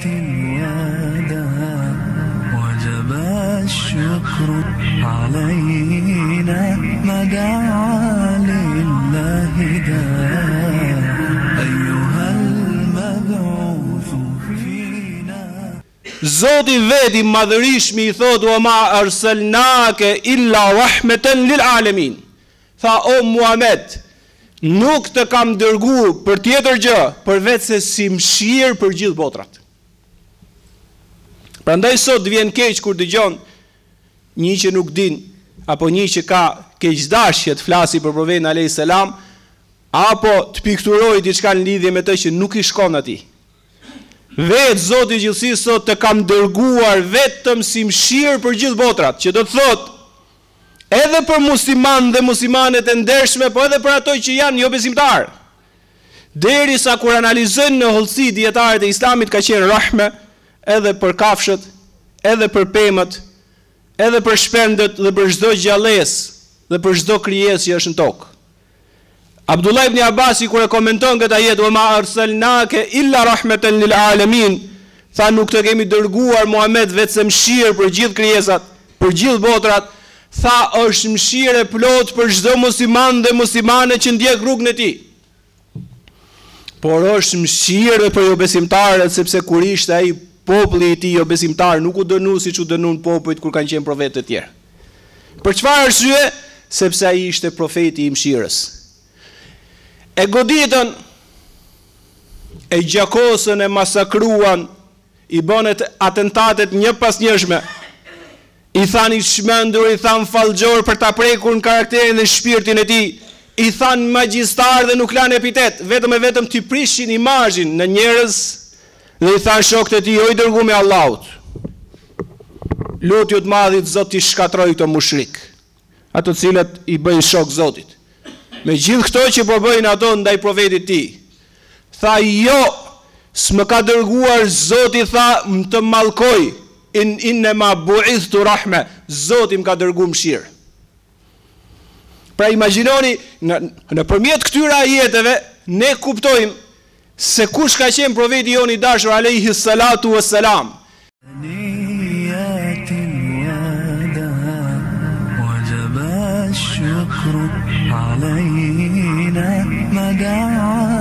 وجب الشكر علينا ما دعا لله داع أيها المبعوث فينا. Zoti veti madhërishmi i thot wa ma arsalnake illa rahmeten lil alamin. Tha o Muhammed, nuk të kam dërguar për tjetër gjë përveç se si mëshirë për gjithë botrat. Prandaj sot vjen keq kur dëgjon një që nuk din apo një që ka keqdashje të flasi për profetin alayhis salam apo të pikturoj diçka në lidhje me të që nuk i shkon atij. Vetë Zoti i gjithësisë sot të kam dërguar vetëm si mëshirë për gjithë botrat, që do të thotë edhe për musliman dhe muslimanet e ndershme, po edhe për ato që janë jo besimtarë. Derisa kur analizojnë në hollësi dietarët e Islamit ka qenë rahme edhe për kafshët, edhe për pemët, edhe për shpendët dhe për çdo gjallëes dhe për çdo krijesë që është në tokë. Abdullah ibn Abbasi kur e komenton këtë ajet wa ma arsalnake illa rahmeten lil alamin, tha nuk të kemi dërguar Muhammed vetëm mëshirë për gjithë krijesat, për gjithë botrat, tha është mëshirë e plot për çdo musliman dhe muslimane që ndjek rrugën e tij. Por është mëshirë për jo besimtarët, sepse kur ishte ai populli i tij jo besimtar, nuk u dënu siç u dënuan popujt kur kanë qenë profetë të tjerë. Për çfarë arsye? Sepse ai ishte profeti i mëshirës. E goditën, e gjakosën, e masakruan, i bënet atentatet një pas njëshme, i than i shmendur, i than fallxor për ta prekur në karakterin dhe shpirtin e tij, i than magjistar dhe nuk lanë epitet, vetëm e vetëm t'i prishin imazhin në njerëz dhe i than shokët e tij, o i dërguar me Allahut, lutju të madhit Zot t'i shkatroj këto mushrik, ato cilët i bëjnë shok Zotit. Me gjithë këto që po bëjnë ato ndaj profetit ti. Tha jo, s'më ka dërguar Zoti, tha më të mallkoj, innema bu'ithtu rahme, Zoti më ka dërguar mëshirë. Pra imagjinoni, në përmjet këtyra ajeteve, ne kuptojmë se kush ka qenë profeti jon i dashur alayhi salatu wassalam. الشكر علينا ما دعا